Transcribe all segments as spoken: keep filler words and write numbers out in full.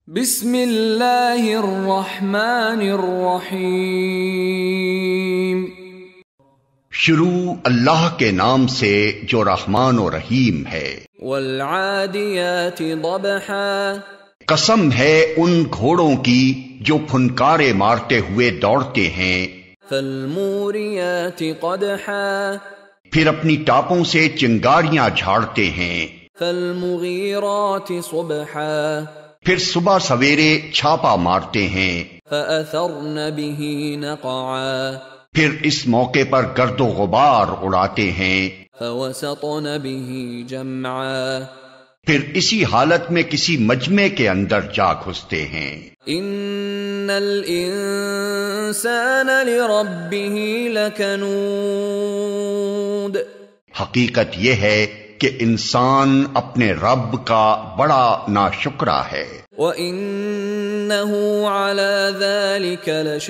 بسم اللہ الرحمن الرحیم۔ شروع اللہ کے نام سے جو رحمان و رحیم ہے۔ والعادیات ضبحا، قسم ہے ان گھوڑوں کی جو پھنکارے مارتے ہوئے دوڑتے ہیں۔ فالموریات قدحا، پھر اپنی ٹاپوں سے چنگاریاں جھاڑتے ہیں۔ فالمغیرات صبحا، پھر صبح سویرے چھاپا مارتے ہیں۔ فأثرن به نقعا، پھر اس موقع پر گرد و غبار اڑاتے ہیں۔ فوسطن به جمعا، پھر اسی حالت میں کسی مجمع کے اندر جا گھستے ہیں۔ ان الانسان لربه لکنود، حقیقت یہ ہے کہ انسان اپنے رب کا بڑا ناشکرا ہے۔ وَإِنَّهُ عَلَى ذَلِكَ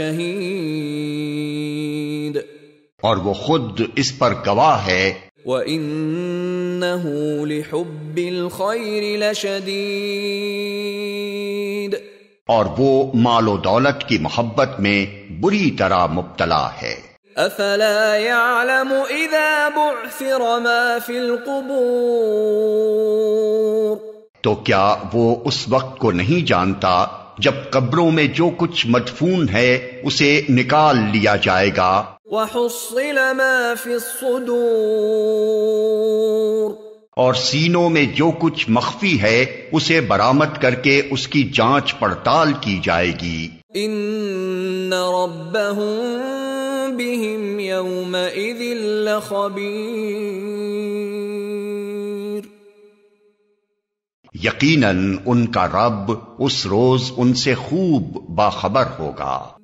لَشَهِيدٌ، اور وہ خود اس پر گواہ ہے۔ وَإِنَّهُ لِحُبِّ الْخَيْرِ لَشَدِيدٌ، اور وہ مال و دولت کی محبت میں بری طرح مبتلا ہے۔ افلا يعلم اذا بعثر ما في القبور، تو کیا وہ اس وقت کو نہیں جانتا جب قبروں میں جو کچھ مدفون ہے اسے نکال لیا جائے گا۔ وحصل ما في الصدور، اور سینوں میں جو کچھ مخفی ہے اسے برآمد کر کے اس کی جانچ پڑتال کی جائے گی۔ ان ربهم بهم يومئذ لخبیر، یقیناً ان کا رب اس روز ان سے خوب باخبر ہوگا۔